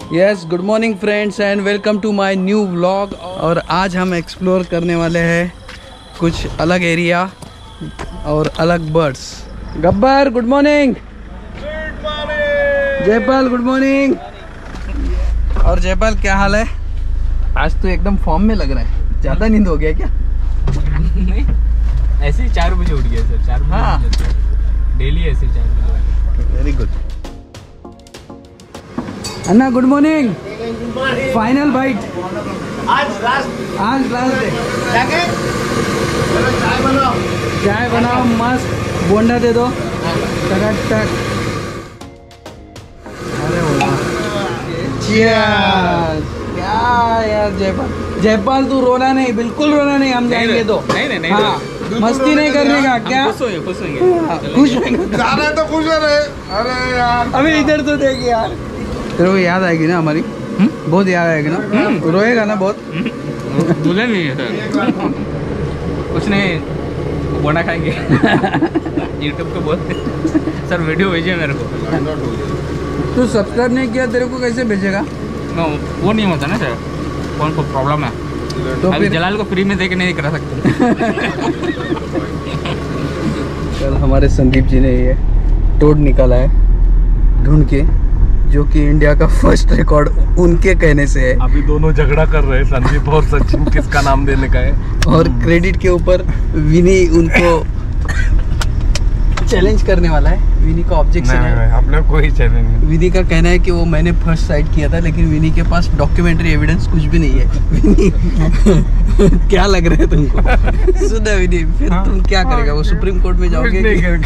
Yes, good morning friends and welcome to my new vlog. और आज हम explore करने वाले हैं कुछ अलग एरिया और अलग birds. Gabbar good morning. Jaipal good morning. और जयपाल क्या हाल है? आज तो एकदम फॉर्म में लग रहा है। ज़्यादा नींद हो गया क्या? नहीं, ऐसे ही 4 बजे उठ गया सर। 4 बजे। हाँ, डेली ऐसे 4 बजे। Very good. Anna good morning. Final bite आज लास्ट है। चाय बनाओ मस्त, बोंडा दे दो टक। अरे वाह, चीयर्स। क्या यार जयपाल तू रोना नहीं, बिल्कुल रोना नहीं। हम जाएंगे तो नहीं हाँ, मस्ती नहीं करने का। क्या खुश होंगे खुश जाना है तो खुश रहे। अरे यार अभी इधर तो देख यार, तेरे को याद आएगी ना हमारी? बहुत याद आएगी ना? रोएगा ना बहुत? दुल्हन नहीं है सर, कुछ नहीं, बोना खाएंगे। यूट्यूब पे बहुत सर वीडियो भेजिए मेरे को। तू सब्सक्राइब नहीं किया, तेरे को कैसे भेजेगा? नो, वो नहीं होता ना सर, कौन को प्रॉब्लम है तो अभी फिर जलाल को फ्री में देके नहीं करा सकते। कल हमारे संदीप जी ने ये टोड निकाला है ढूंढ के, जो कि इंडिया का फर्स्ट रिकॉर्ड उनके कहने से है। अभी दोनों झगड़ा कर रहे हैं, संदीप और सचिन, किसका नाम देने का है। और क्रेडिट के ऊपर विनी उनको चैलेंज करने वाला है। विनी का ऑब्जेक्शन है। अपने कोई चैलेंज नहीं। विनी का कहना है कि वो मैंने फर्स्ट साइड किया था, लेकिन विनी के पास डॉक्यूमेंट्री एविडेंस कुछ भी नहीं है। विनी क्या लग रहा है तुमको? सुना विनी, फिर तुम क्या करेगा? वो सुप्रीम कोर्ट में जाओगे?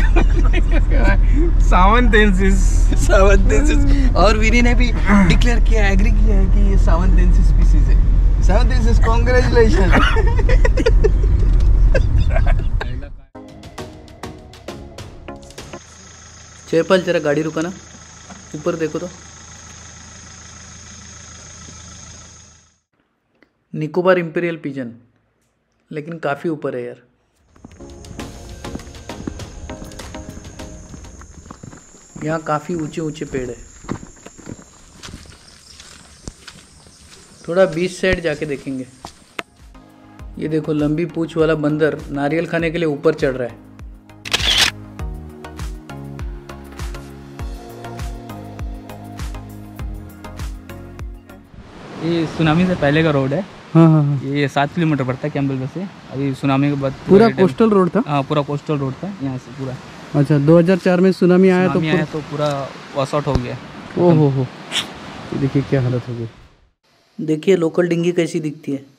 सावंतेंसिस। और विनी ने भी डिक्लेयर किया, एग्री किया है कि ये सावंतेंसिस स्पीसीज है। सावंतेंसिस, कांग्रेचुलेशन। जयपाल जरा गाड़ी रुका ना, ऊपर देखो तो। निकोबार इंपीरियल पिजन, लेकिन काफ़ी ऊपर है यार। यहाँ काफ़ी ऊंचे ऊंचे पेड़ है। थोड़ा बीच साइड जाके देखेंगे। ये देखो, लंबी पूंछ वाला बंदर नारियल खाने के लिए ऊपर चढ़ रहा है। ये सुनामी से पहले का रोड है। हाँ। ये 7 किलोमीटर पड़ता है कैंबल से। अभी सुनामी के बाद पूरा कोस्टल रोड था? हाँ, पूरा कोस्टल रोड था यहाँ से पूरा। अच्छा, 2004 में सुनामी आया तो पूरा वॉश आउट हो गया। ओहो, देखिए क्या हालत हो गई। देखिए लोकल डिंगी कैसी दिखती है।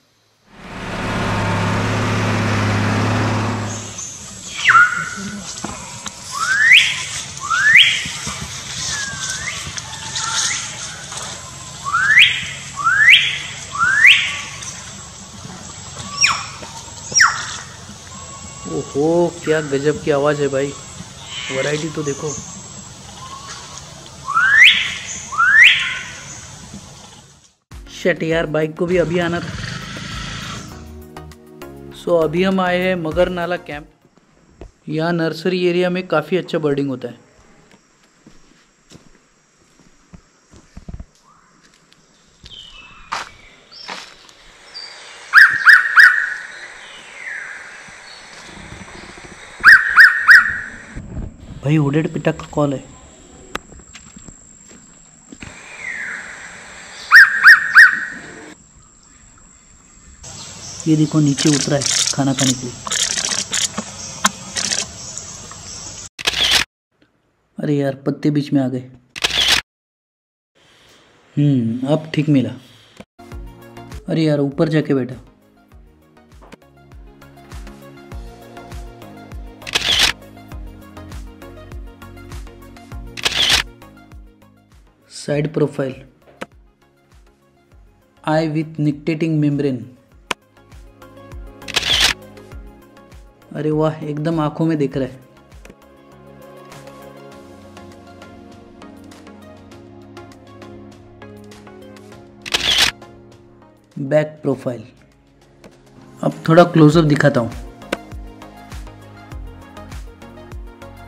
ओहो, क्या गजब की आवाज़ है भाई। वैरायटी तो देखो। शिट यार, बाइक को भी अभी आना था। सो अभी हम आए हैं मगर नाला कैंप। यहाँ नर्सरी एरिया में काफ़ी अच्छा बर्डिंग होता है। भाई हुडेड पिटक का कॉल है। ये देखो नीचे उतरा है खाना खाने के लिए। अरे यार, पत्ते बीच में आ गए। अब ठीक मिला। अरे यार, ऊपर जाके बैठा। Side profile, eye with nictitating membrane. अरे वाह, एकदम आंखों में दिख रहा है। बैक प्रोफाइल, अब थोड़ा क्लोजअप दिखाता हूँ।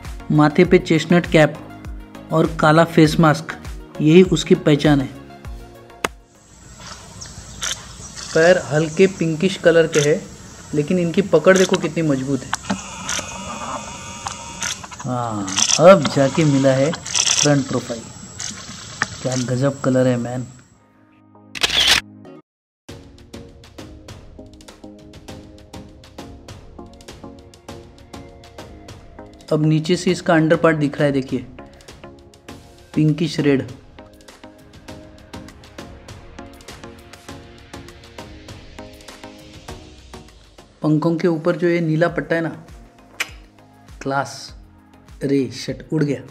माथे पे चेस्टनट कैप और काला फेस मास्क, यही उसकी पहचान है। पैर हल्के पिंकिश कलर के है, लेकिन इनकी पकड़ देखो कितनी मजबूत है। हाँ, अब जाके मिला है फ्रंट प्रोफाइल। क्या गजब कलर है मैन। अब नीचे से इसका अंडर पार्ट दिख रहा है, देखिए पिंकिश रेड। पंखों के ऊपर जो ये नीला पट्टा है ना, क्लास। अरे शट, उड़ गया।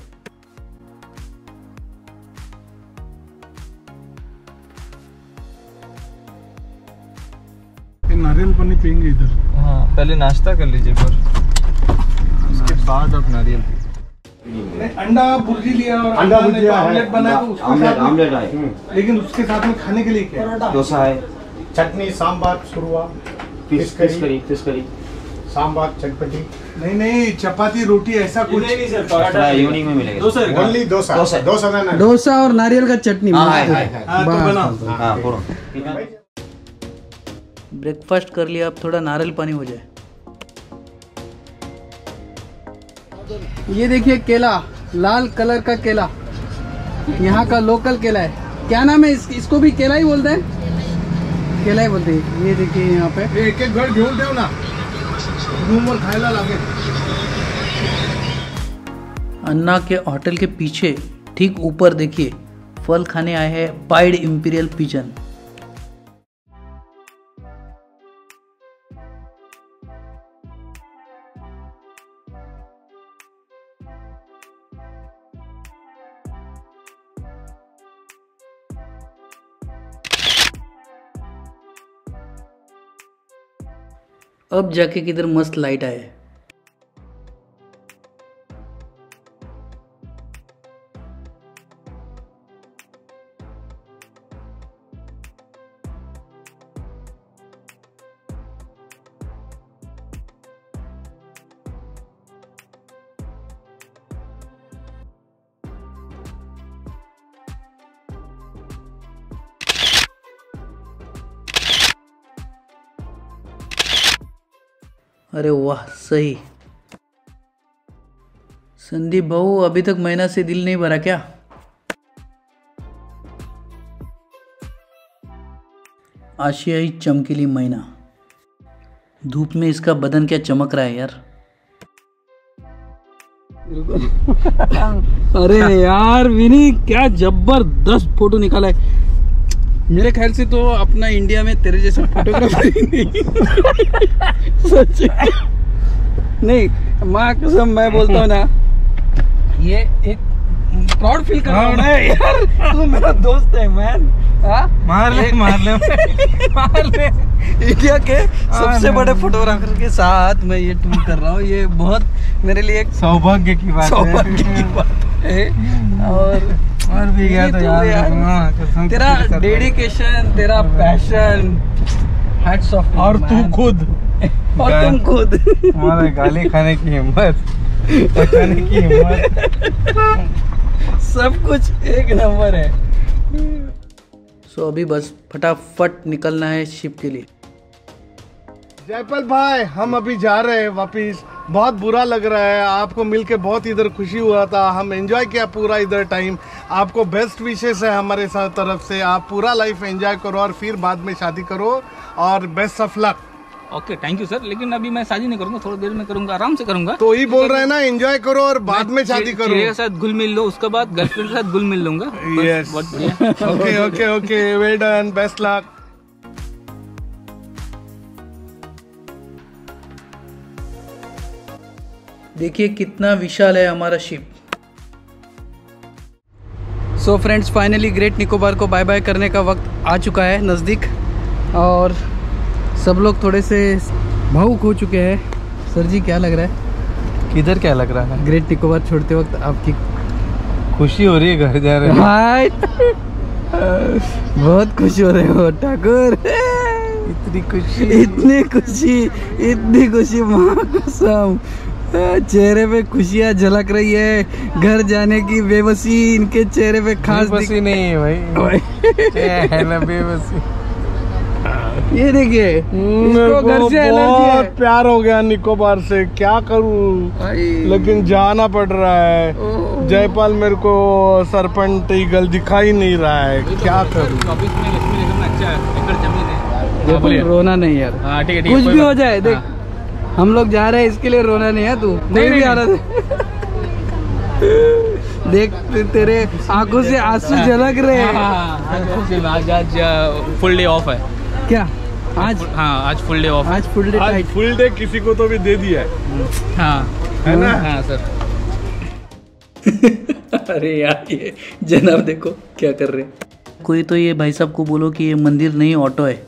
नारियल पानी पियेंगे इधर। हाँ, पहले नाश्ता कर लीजिए, पर उसके बाद आप नारियल पिए। अंडा भुर्जी लिया और अंडा भुर्जिया है, ऑमलेट बना तो उसके साथ ऑमलेट है, लेकिन उसके साथ में खाने के लिए क्या है? डोसा है, चटनी, सांबार, शुरुआ, फिश करी, सांबार, चटपटी। नहीं, चपाती रोटी ऐसा कुछ नहीं सर, इवनिंग में मिलेगा। ओनली डोसा डोसा और नारियल का चटनी। हाँ, तो बना। हाँ, पूरा। ब्रेकफास्ट कर लिया, अब थोड़ा नारियल पानी हो जाए। ये देखिए केला, लाल कलर का केला, यहाँ का लोकल केला है। क्या नाम है इसको भी केला ही बोलते हैं, केला ही बोलते हैं। ये देखिए यहाँ पे एक एक घर घेऊन देव ना, रूम और खायला लागे। अन्ना के होटल के पीछे ठीक ऊपर देखिए फल खाने आए हैं पाइड इंपीरियल पिजन। अब जाके किधर मस्त लाइट आए। अरे वाह, सही। संदीप भाऊ, अभी तक महीना से दिल नहीं भरा क्या? आशियाई चमकीली मैना। धूप में इसका बदन क्या चमक रहा है यार। अरे यार विनी, क्या जबरदस्त फोटो निकाला है। मेरे ख्याल से तो अपना इंडिया में तेरे जैसा फोटोग्राफर ही नहीं। सच नहीं, माँ कसम मैं बोलता हूँ ना, ये एक प्राउड फील कर रहा हूँ मैं यार। तू मेरा दोस्त है मैन। मार ले इंडिया के सबसे बड़े फोटोग्राफर के साथ मैं ये टूर कर रहा हूँ। ये बहुत मेरे लिए एक सौभाग्य की बात है। और भी गया तो यार तेरा डेडिकेशन, तेरा पैशन, हैट्स ऑफ। और तू खुद, और तुम खुद, हमारे गाली खाने की हिम्मत, बचाने की हिम्मत, सब कुछ एक नंबर है। सो अभी बस फटाफट निकलना है शिप के लिए। जयपाल भाई, हम अभी जा रहे हैं वापिस। बहुत बुरा लग रहा है, आपको मिलके बहुत इधर खुशी हुआ था। हम एंजॉय किया पूरा इधर टाइम। आपको बेस्ट विशेस है हमारे साथ तरफ से। आप पूरा लाइफ एंजॉय करो और फिर बाद में शादी करो, और best of luck. Okay, thank you sir. लेकिन अभी मैं शादी नहीं करूंगा, थोड़ी देर में करूंगा, आराम से करूंगा। तो ही बोल रहे हैं ना, एंजॉय करो और बाद में शादी करो। के साथ घुल मिल लो, उसके बाद गर्लफ्रेंड के साथ घुल मिल लूंगा। यस, बहुत बढ़िया। Okay okay okay, well done, best luck. देखिए कितना विशाल है हमारा ship. So friends, finally great Nicobar को बाय बाय करने का वक्त आ चुका है नज़दीक, और सब लोग थोड़े से भावुक हो चुके हैं। सर जी, क्या लग रहा है? किधर क्या लग रहा है? ग्रेट निकोबार छोड़ते वक्त आपकी खुशी हो रही है, घर जा रहे हैं। हाय बहुत खुश हो रहे हो ठाकुर। इतनी खुशी, इतनी खुशी, माँ कसम चेहरे पे खुशियाँ झलक रही है। घर जाने की बेबसी इनके चेहरे पे खास बेबसी नहीं है भाई, है ना बेबसी। ये देखिए, मेरे इसको घर को से एलर्जी बहुत है प्यार हो गया निकोबार से, क्या करूं, भाई। लेकिन जाना पड़ रहा है। ओह। जयपाल मेरे को सरपंच ईगल दिखाई नहीं रहा है, क्या करूं। 24 में लक्ष्मी नगर में अच्छा एकड़ जमीन है। देखो, बोलिए। रोना नहीं यार, हाँ ठीक है ठीक है, कुछ कोई भी हो बात- जाए देख, हाँ। हम लोग जा रहे हैं इसके लिए रोना नहीं है। तू नहीं, भी नहीं, आ रहा था। देख तेरे आंखों से आंसू झलक रहे हैं। आज फुल डे ऑफ है। क्या आज? हाँ आज फुल डे ऑफ है। आज फुल डे आज टाइट। फुल डे किसी को तो भी दे दिया है, हाँ है ना। हाँ सर। अरे यार ये जनाब देखो क्या कर रहे हैं। कोई तो ये भाई साहब को बोलो कि ये मंदिर नहीं ऑटो है।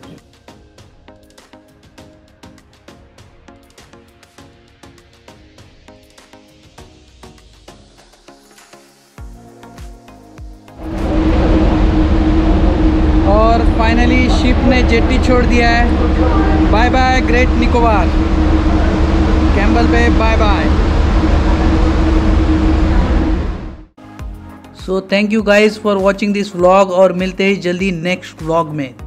और फाइनली शिप ने जेट्टी छोड़ दिया है। Bye bye great Nicobar, Campbell पे bye bye. So thank you guys for watching this vlog और मिलते हैं जल्दी नेक्स्ट व्लॉग में।